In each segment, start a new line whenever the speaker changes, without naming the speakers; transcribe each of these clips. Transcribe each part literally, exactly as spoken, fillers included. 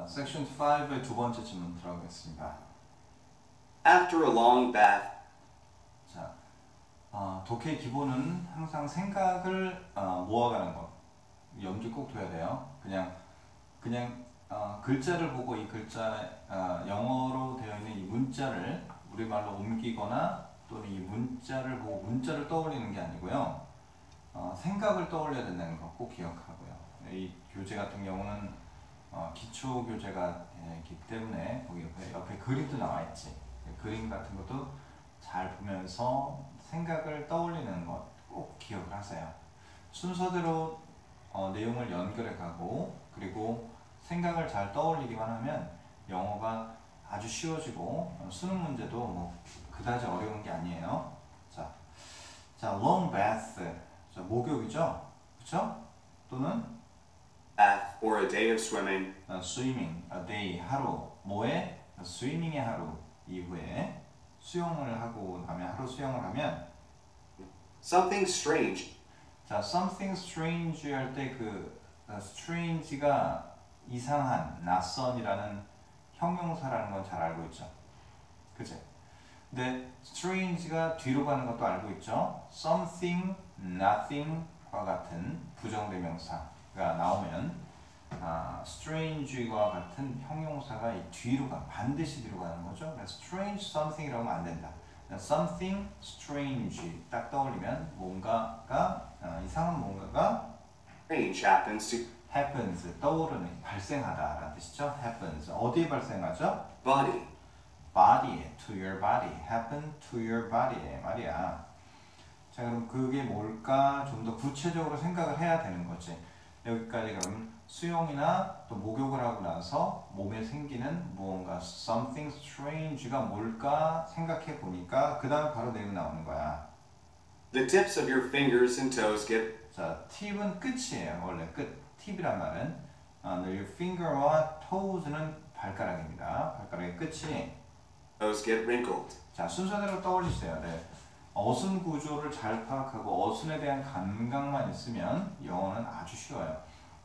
자, 섹션 오의 두 번째 질문 들어가겠습니다.
After a long bath,
자, 어, 독해의 기본은 항상 생각을 어, 모아가는 것. 염두에 꼭 둬야 돼요. 그냥 그냥 어, 글자를 보고 이 글자 어, 영어로 되어 있는 이 문자를 우리말로 옮기거나 또는 이 문자를 보고 문자를 떠올리는 게 아니고요. 어, 생각을 떠올려야 된다는 거 꼭 기억하고요. 이 교재 같은 경우는 어, 기초 교재가 있기 때문에 거기 옆에, 옆에 그림도 나와 있지. 그림 같은 것도 잘 보면서 생각을 떠올리는 것 꼭 기억을 하세요. 순서대로 어, 내용을 연결해 가고 그리고 생각을 잘 떠올리기만 하면 영어가 아주 쉬워지고 어, 수능 문제도 뭐 그다지 어려운 게 아니에요. 자, 자 long bath, 자, 목욕이죠, 그렇죠? 또는
bath, or a day of swimming,
어, swimming, a day 하루, 뭐에 swimming의 하루 이후에 수영을 하고 나면 하루 수영을 하면
something strange,
자 something strange 할 때 그 strange가 이상한, 낯선이라는 형용사라는 건 잘 알고 있죠, 그치? 근데 strange가 뒤로 가는 것도 알고 있죠. something, nothing과 같은 부정대명사가 나오면 아, strange와 같은 형용사가 이 뒤로 가, 반드시 뒤로 가는 거죠. 그래서 strange something이라고 하면 안 된다. something strange 딱 떠올리면 뭔가가 어, 이상한 뭔가가
strange happens to
happens 떠오르는, 발생하다라는 뜻이죠. happens 어디에 발생하죠?
body,
body, to your body, happen to your body 말이야. 자, 그럼 그게 뭘까 좀 더 구체적으로 생각을 해야 되는 거지. 여기까지 그럼 수영이나 또 목욕을 하고 나서 몸에 생기는 무언가 something strange가 뭘까 생각해 보니까 그 다음에 바로 내용 나오는 거야.
the tips of your fingers and toes get
자, 팁은 끝이에요. 원래 끝. 팁이란 말은 어, your finger와 toes는 발가락입니다. 발가락의 끝이
toes get wrinkled.
자, 순서대로 떠올리세요. 네. 어순 구조를 잘 파악하고 어순에 대한 감각만 있으면 영어는 아주 쉬워요.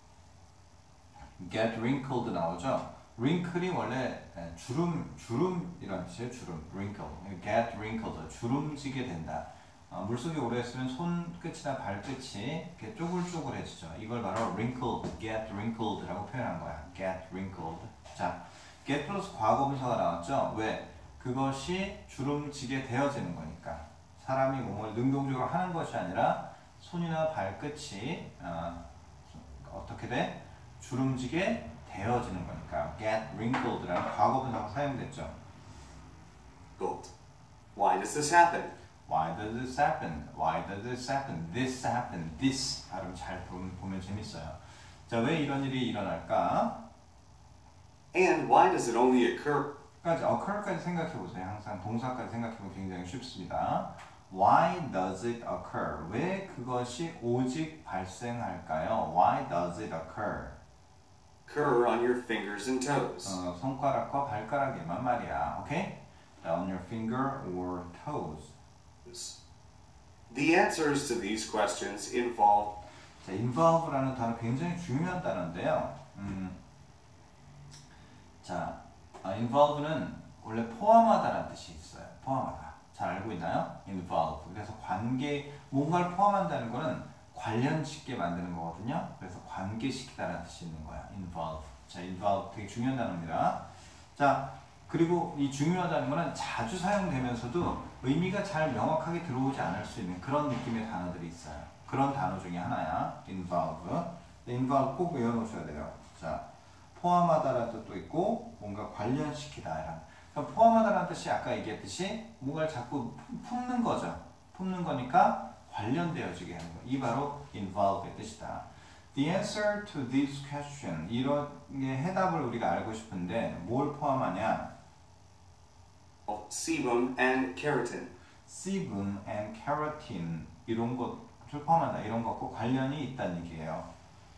get wrinkled 나오죠. wrinkle이 원래 주름, 주름이라는 뜻이에요. 주름, wrinkle. get wrinkled, 주름지게 된다. 어, 물속에 오래 있으면 손끝이나 발끝이 이렇게 쪼글쪼글해지죠. 이걸 바로 wrinkled, get wrinkled라고 표현한 거야. get wrinkled. 자, get 플러스 과거분사가 나왔죠. 왜? 그것이 주름지게 되어지는 거니까. 사람이 몸을 능동적으로 하는 것이 아니라 손이나 발끝이 어, 어떻게 돼? 주름지게 되어지는 거니까 get wrinkled라는 과거분사가 사용됐죠.
Wrinkled. Why does this happen?
Why does this happen? Why does this happen? This happen. This 발음 잘 보면 재밌어요. 자, 왜 이런 일이 일어날까?
And why does it only occur?
까지 occur까지 생각해 보세요. 항상 동사까지 생각해 보면 굉장히 쉽습니다. Why does it occur? 왜 그것이 오직 발생할까요? Why does it occur?
Occur on your fingers and toes.
어, 손가락과 발가락에만 말이야. 오케이? On your finger or toes.
The answers to these questions involve
자, involve라는 단어 굉장히 중요한 단어인데요. 음, 자, 아, involve는 원래 포함하다라는 뜻이 있어요. 포함하다. 잘 알고 있나요? involve. 그래서 관계, 뭔가를 포함한다는 거는 관련짓게 만드는 거거든요. 그래서 관계시키다라는 뜻이 있는 거야. involve. 자, involve 되게 중요한 단어입니다. 자, 그리고 이 중요하다는 거는 자주 사용되면서도 의미가 잘 명확하게 들어오지 않을 수 있는 그런 느낌의 단어들이 있어요. 그런 단어 중에 하나야. involve. involve 꼭 외워놓으셔야 돼요. 자, 포함하다라는 뜻도 있고 뭔가 관련시키다. 그러니까 포함하다라는 뜻이 아까 얘기했듯이 뭔가를 자꾸 품는 거죠. 품는 거니까 관련되어지게 하는 거. 이 바로 involve의 뜻이다. The answer to this question. 이런 게 해답을 우리가 알고 싶은데 뭘 포함하냐?
sebum and keratin.
sebum and keratin. 이런 것을 포함한다. 이런 것과 관련이 있다는 얘기예요.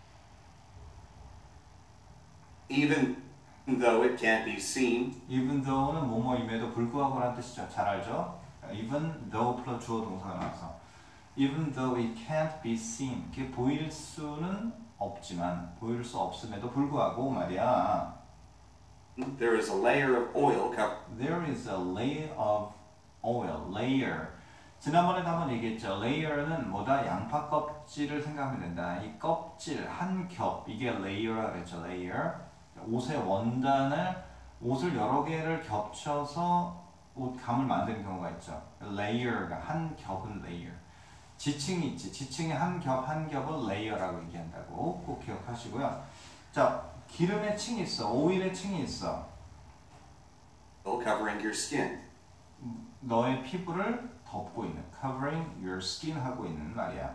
Even though it can't be seen.
even though는 뭐뭐임에도 불구하고라는 뜻이죠. 잘 알죠? even though 플러스 주어 동사가 나와서 even though it can't be seen. 그게 보일 수는 없지만 보일 수 없음에도 불구하고 말이야.
there is a layer of oil covered.
There is a layer of oil. Layer. 지난번에도 한번 얘기했죠. layer는 뭐다? 양파 껍질을 생각하면 된다. 이 껍질 한 겹 이게 layer라고 그랬죠. layer. 옷의 원단을 옷을 여러 개를 겹쳐서 옷감을 만드는 경우가 있죠. layer가 한 겹은 layer. 지층이 있지. 지층의 한 겹 한 겹을 layer라고 얘기한다고 꼭 기억하시고요. 자, 기름의 층이 있어. 오일의 층이 있어.
Covering your skin.
너의 피부를 덮고 있는, covering your skin 하고 있는 말이야.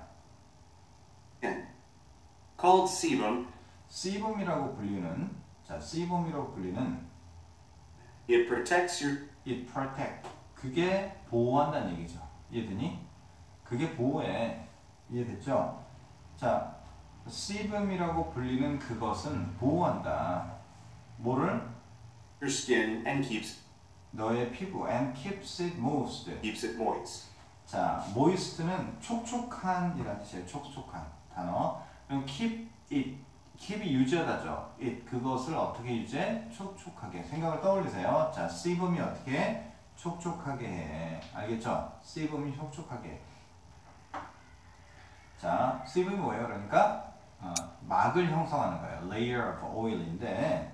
Called sebum.
sebum이라고 불리는, 자, sebum이라고 불리는
It protects your.
it protect. 그게 보호한다는 얘기죠. 이해되니? 그게 보호해. 이해됐죠? 자, sebum이라고 불리는 그것은 보호한다. 뭐를?
Your skin and keeps.
너의 피부 and keeps it moist.
Keeps it moist.
자, moist는 촉촉한이라는 뜻이에요. 촉촉한 단어. 그럼 keep it, keep이 유지하다죠. it 그것을 어떻게 유지해? 촉촉하게. 생각을 떠올리세요. 자, sebum이 어떻게 촉촉하게 해? 알겠죠? sebum이 촉촉하게 해. 자, sebum이 뭐예요? 그러니까 어, 막을 형성하는 거예요. layer of oil인데.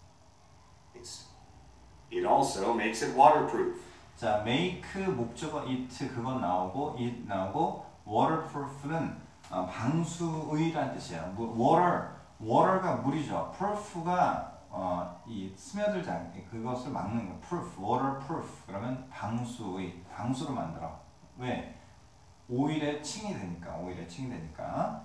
It also makes it waterproof.
자, make 목적어 it 그건 나오고 it 나오고 waterproof는 어, 방수의라는 뜻이에요. water, water가 물이죠. proof가 어, 이 스며들지 않게 그것을 막는 거. proof, waterproof. 그러면 방수의, 방수로 만들어. 왜? 오일에 층이 되니까, 오일에 층이 되니까.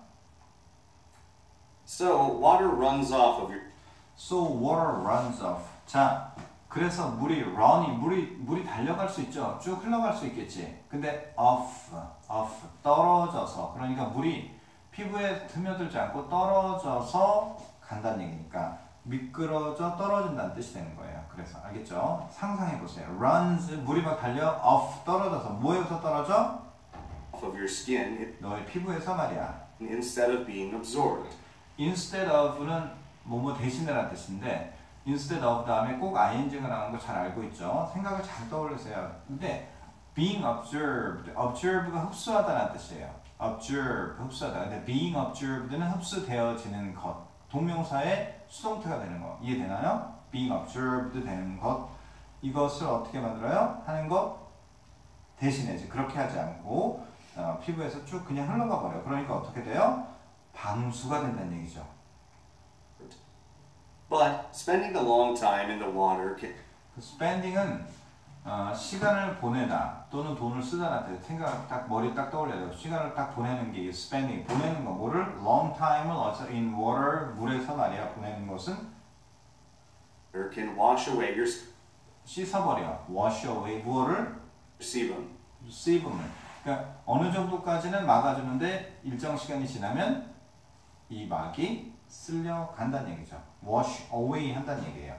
So water runs off of your.
So water runs off. 자, 그래서 물이 run이 물이 물이 달려갈 수 있죠. 쭉 흘러갈 수 있겠지. 근데 off, off 떨어져서 그러니까 물이 피부에 스며들지 않고 떨어져서 간다는 얘기니까 미끄러져 떨어진다는 뜻이 되는 거예요. 그래서 알겠죠? 상상해 보세요. runs 물이 막 달려 off 떨어져서 뭐에서 떨어져?
Off of your skin.
너의 피부에서 말이야.
Instead of being absorbed.
instead of는 뭐뭐 대신이라는 뜻인데. instead of 다음에 꼭 ing가 나오는 거 잘 알고 있죠. 생각을 잘 떠올리세요. 근데 being observed, observe가 흡수하다는 뜻이에요. observe, 흡수하다. 근데 being observed는 흡수되어지는 것. 동명사의 수동태가 되는 거. 이해되나요? being observed 되는 것. 이것을 어떻게 만들어요? 하는 것 대신에 그렇게 하지 않고 어, 피부에서 쭉 그냥 흘러가 버려요. 그러니까 어떻게 돼요? 방수가 된다는 얘기죠.
But spending a long time in the water can.
spending은 어, 시간을 보내다 또는 돈을 쓰다라 생각 딱 머리 딱 떠올려야 돼요. 시간을 딱 보내는 게 spending 보내는 거 뭐를 long time을 어서 in water 물에서 말이야 보내는 것은
can wash away your.
씻어버려. wash away 무엇을?
sebum.
sebum을. 그러니까 어느 정도까지는 막아주는데 일정 시간이 지나면 이 막이 쓸려 간다는 얘기죠. wash away 한다는 얘기예요.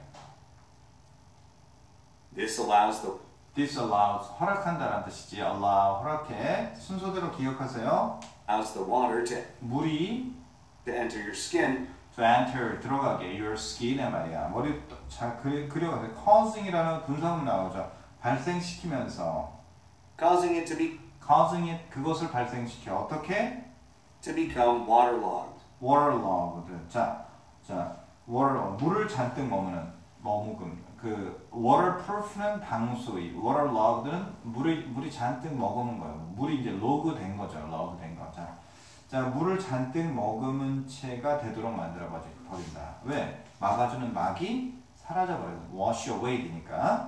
This allows the.
This allows 허락한다라는 뜻이지. allow 허락해. 순서대로 기억하세요.
Allows the water to.
물이
to enter your skin.
to enter 들어가게. your skin에 말이야. 머리 잘 그려 그려가세요. causing이라는 분사음 나오죠. 발생시키면서.
Causing it to be.
causing it 그것을 발생시켜. 어떻게?
To become waterlogged.
waterlogged. 자, 자, water 물을 잔뜩 머무는 머무금. 그 waterproof는 방수의, waterlogged는 물이 물이 잔뜩 머금은 거예요. 물이 이제 로그 된 거죠. 로그 된 거. 자, 자 물을 잔뜩 머금은 채가 되도록 만들어 버린다. 왜? 막아주는 막이 사라져 버려요. wash away 되니까.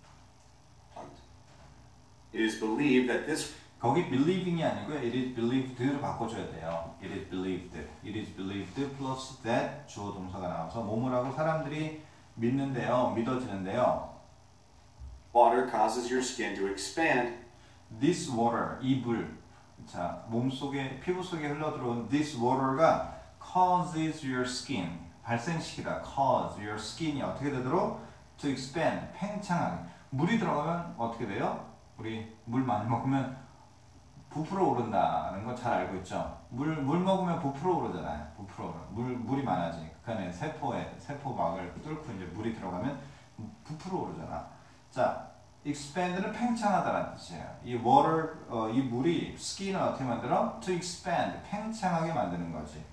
It is believed that this.
거기 believing이 아니고요. It is believed로 바꿔줘야 돼요. It is believed. It is believed plus that 주어 동사가 나와서 뭐뭐라고 사람들이 믿는데요. 믿어지는데요.
Water causes your skin to expand.
This water, 이 물. 자, 몸 속에, 피부 속에 흘러들어온 this water가 causes your skin. 발생시키다. cause your skin이 어떻게 되도록? to expand. 팽창하게. 물이 들어가면 어떻게 돼요? 우리 물 많이 먹으면 부풀어 오른다는 거 잘 알고 있죠? 물, 물 먹으면 부풀어 오르잖아요. 부풀어 오르. 물, 물이 많아지니까. 그 안에 세포에, 세포막을 뚫고 이제 물이 들어가면 부풀어 오르잖아. 자, expand는 팽창하다라는 뜻이에요. 이 water, 어, 이 물이 skin을 어떻게 만들어? To expand, 팽창하게 만드는 거지.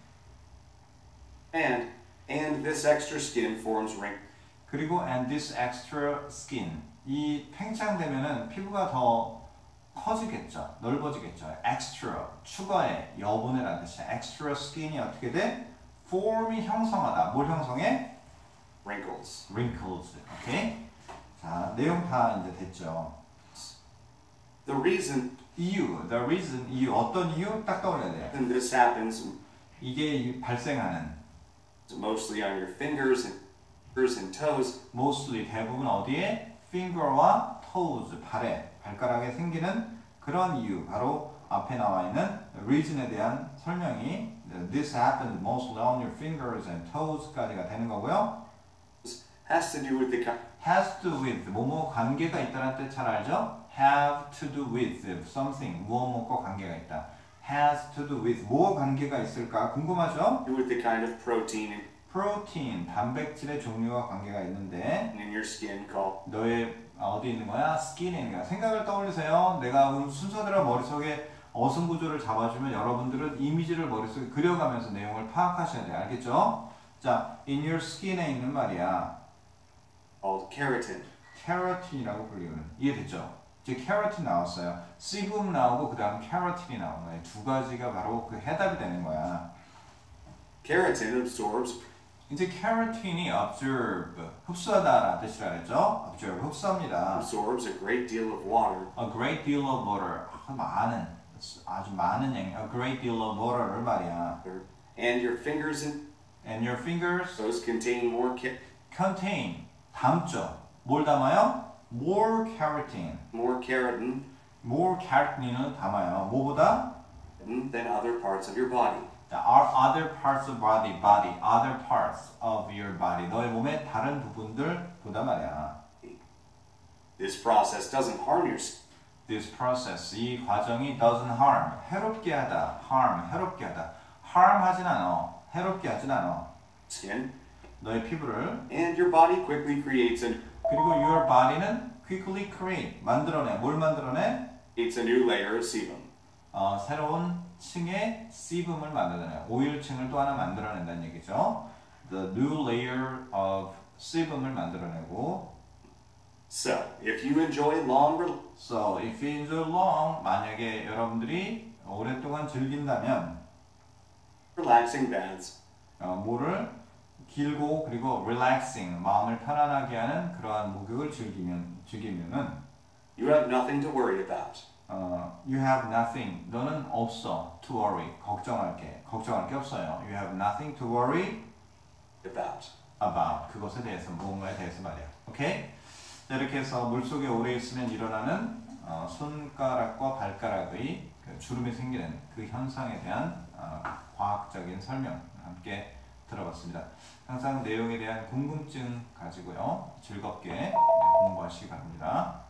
And and this extra skin forms wrinkles.
그리고 and this extra skin, 이 팽창되면은 피부가 더 커지겠죠. 넓어지겠죠. extra, 추가의, 여분의라는 뜻이야. extra skin이 어떻게 돼? form이 형성하다. 뭘 형성해?
Wrinkles.
wrinkles. 오케이? 자, 내용 다 이제 됐죠.
The reason
이유, the reason, 이유, 어떤 이유? 딱 떠올려야 돼요.
this happens
이게 발생하는
mostly on your fingers and fingers and toes.
mostly, 대부분 어디에? finger와 toes, 발에, 발가락에 생기는 그런 이유, 바로 앞에 나와 있는 reason에 대한 설명이 this happened mostly on your fingers and toes까지가 되는 거고요.
Has to do with the
has to do with, 뭐뭐 관계가 있다는 뜻 잘 알죠? have to do with something, 무엇무엇과 관계가 있다. has to do with, 뭐 관계가 있을까? 궁금하죠?
with the kind of protein
프로틴, 단백질의 종류와 관계가 있는데
in your skin called
너의 어디 있는 거야? 스킨에 있는 거야. 생각을 떠올리세요. 내가 순서대로 머릿속에 어순 구조를 잡아주면 여러분들은 이미지를 머릿속에 그려가면서 내용을 파악하셔야 돼요. 알겠죠? 자, in your skin에 있는 말이야.
called keratin.
케라틴이라고 불리는. 이해됐죠? 이제 케라틴 나왔어요. 씨붐 나오고 그 다음 케라틴이 나오는 거예요. 두 가지가 바로 그 해답이 되는 거야.
Keratin absorbs
이제 케라틴이 observe, 흡수하다라는 뜻이라 했죠? observe, 흡수합니다.
absorbs a great deal of water.
A great deal of water, 많은, 아주 많은 양, a great deal of water를 말이야.
And your fingers and
And your fingers
toes contain more ke-
contain, 담죠. 뭘 담아요? More keratin.
more keratin
More keratin을 담아요. 뭐보다?
than other parts of your body.
There are other parts of body, body, other parts of your body. 너의 몸의 다른 부분들보다 말이야.
This process doesn't harm your skin.
This process, 이 과정이 doesn't harm, 해롭게 하다, harm, 해롭게 하다. harm 하진 않아, 해롭게 하진 않아.
skin,
너의 피부를.
and your body quickly creates a
그리고 your body는 quickly create, 만들어내. 뭘 만들어내?
creates a new layer of sebum.
어, 새로운 층의 sebum을 만들어내요. 오일층을 또 하나 만들어낸다는 얘기죠. The new layer of sebum을 만들어내고.
So, if you enjoy long rel-
So, if you enjoy long, 만약에 여러분들이 오랫동안 즐긴다면
relaxing baths,
어, 뭐를 길고 그리고 relaxing, 마음을 편안하게 하는 그러한 목욕을 즐기면 즐기면은
you have nothing to worry about.
어, you have nothing, 너는 없어 to worry, 걱정할 게, 걱정할 게 없어요. You have nothing to worry
About.
about, 그것에 대해서, 무언가에 대해서 말이야. 오케이? 자, 이렇게 해서 물속에 오래 있으면 일어나는 어, 손가락과 발가락의 그 주름이 생기는 그 현상에 대한 어, 과학적인 설명 함께 들어봤습니다. 항상 내용에 대한 궁금증 가지고요. 즐겁게 공부하시기 바랍니다.